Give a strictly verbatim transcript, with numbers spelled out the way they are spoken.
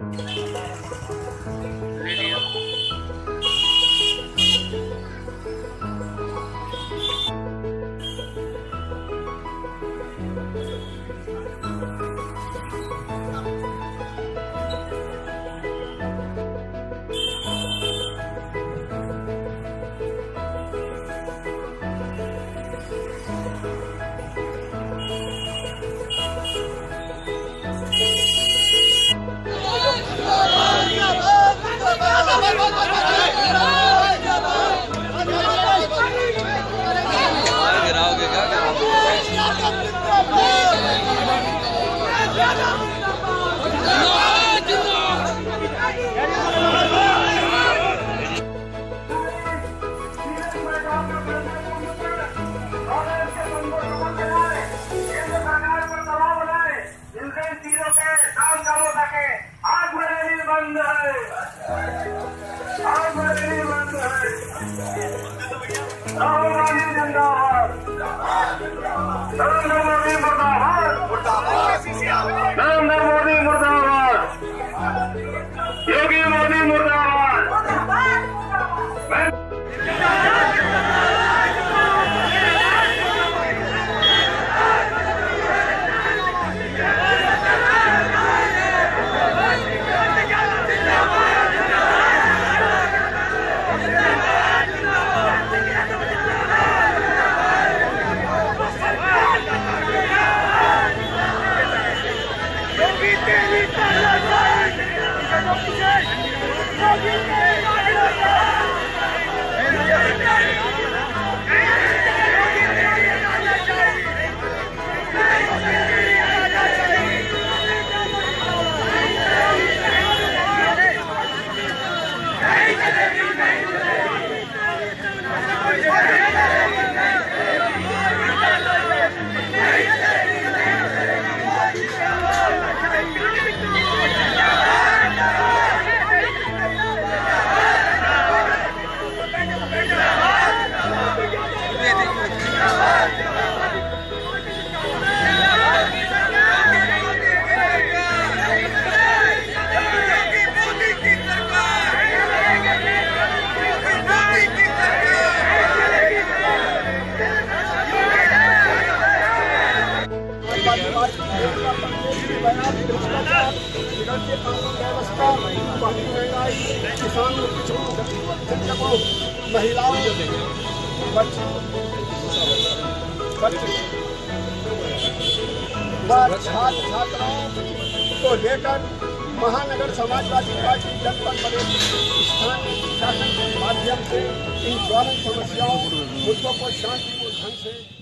नरेंद्र मोदी मुर्दाबाद, योगी मोदी मुर्दाबाद। किसानों, पिछड़ों, महिलाओं, बच्चे छात्र छात्राओं को लेकर महानगर समाजवादी पार्टी जनपद प्रदेश स्थानीय शासन के माध्यम से इन ज्वलंत समस्याओं मुद्दों को शांतिपूर्ण ढंग से